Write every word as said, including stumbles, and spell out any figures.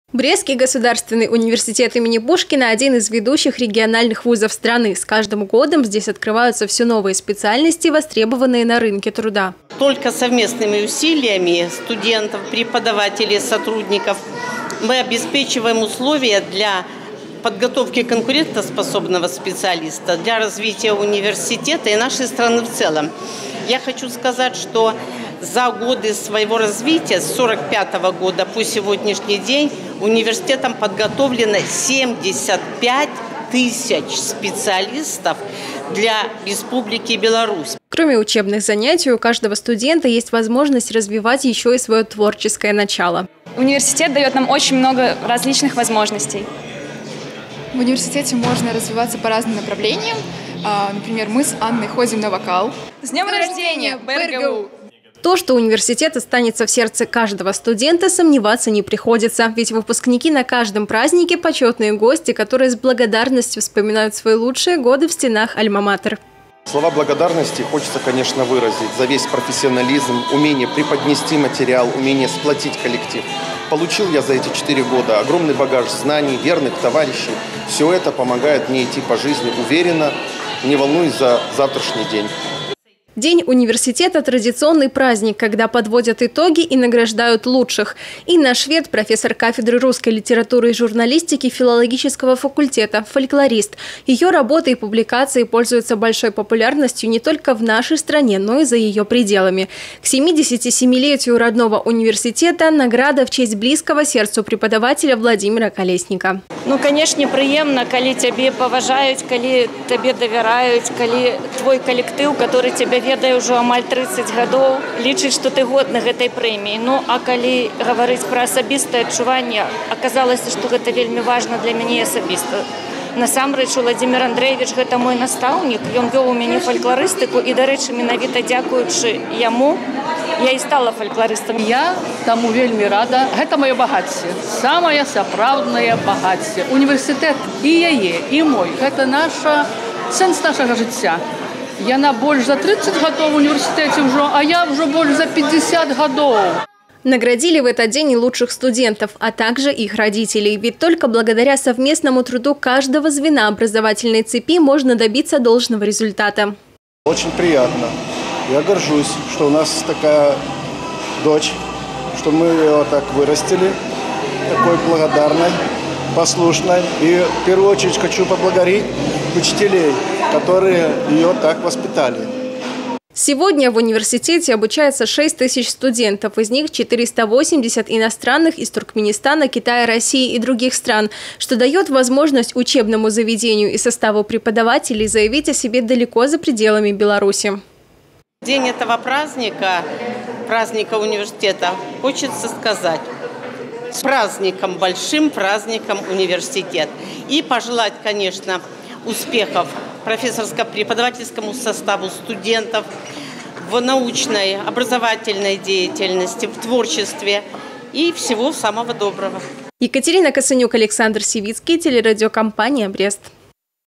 Брестский государственный университет имени Пушкина – один из ведущих региональных вузов страны. С каждым годом здесь открываются все новые специальности, востребованные на рынке труда. Только совместными усилиями студентов, преподавателей, сотрудников мы обеспечиваем условия для подготовки конкурентоспособного специалиста, для развития университета и нашей страны в целом. Я хочу сказать, что за годы своего развития, с сорок пятого года по сегодняшний день, университетом подготовлено семьдесят пять тысяч специалистов для Республики Беларусь. Кроме учебных занятий, у каждого студента есть возможность развивать еще и свое творческое начало. Университет дает нам очень много различных возможностей. В университете можно развиваться по разным направлениям. Например, мы с Анной ходим на вокал. С днем рождения, БРГУ! То, что университет останется в сердце каждого студента, сомневаться не приходится. Ведь выпускники на каждом празднике – почетные гости, которые с благодарностью вспоминают свои лучшие годы в стенах Альма-Матер. Слова благодарности хочется, конечно, выразить за весь профессионализм, умение преподнести материал, умение сплотить коллектив. Получил я за эти четыре года огромный багаж знаний, верных товарищей. Все это помогает мне идти по жизни уверенно, не волнуясь за завтрашний день. День университета – традиционный праздник, когда подводят итоги и награждают лучших. Инна Швед – профессор кафедры русской литературы и журналистики филологического факультета, фольклорист. Ее работы и публикации пользуются большой популярностью не только в нашей стране, но и за ее пределами. К семидесятисемилетию родного университета награда в честь близкого сердцу преподавателя Владимира Колесника. Ну, конечно, приемно, когда тебя поважают, когда тебе доверяют, когда твой коллектив, который тебя ведаю уже амаль тридцать годов, лічыць, што ты годны гэтай прэміі. Ну, а калі гаварыць пра асабістае адчуванне, аказалася, што гэта вельмі важна для мяне асабіста. Насамрэч, Владимир Андреевич гэта мой настаўнік, ён вёў у мяне фалькларыстыку і, дарэчы, менавіта дзякуючы яму, я і стала фалькларыстам. Я таму вельмі рада. Гэта маё багацце, самае сапраўднае багацце. Універсітэт і яе, і мой. Гэта наша сэнс нашага жыцця. Яна больше за тридцать годов в университете уже, а я уже больше за пятьдесят годов. Наградили в этот день и лучших студентов, а также их родителей. Ведь только благодаря совместному труду каждого звена образовательной цепи можно добиться должного результата. Очень приятно. Я горжусь, что у нас такая дочь, что мы ее так вырастили, такой благодарной, послушной. И в первую очередь хочу поблагодарить учителей, которые ее так воспитали. Сегодня в университете обучается шесть тысяч студентов, из них четыреста восемьдесят иностранных из Туркменистана, Китая, России и других стран, что дает возможность учебному заведению и составу преподавателей заявить о себе далеко за пределами Беларуси. День этого праздника, праздника университета, хочется сказать: с праздником, большим праздником университет. И пожелать, конечно, успехов профессорско-преподавательскому составу студентов в научной, образовательной деятельности, в творчестве и всего самого доброго. Екатерина Косынюк, Александр Сивицкий, телерадиокомпания «Брест».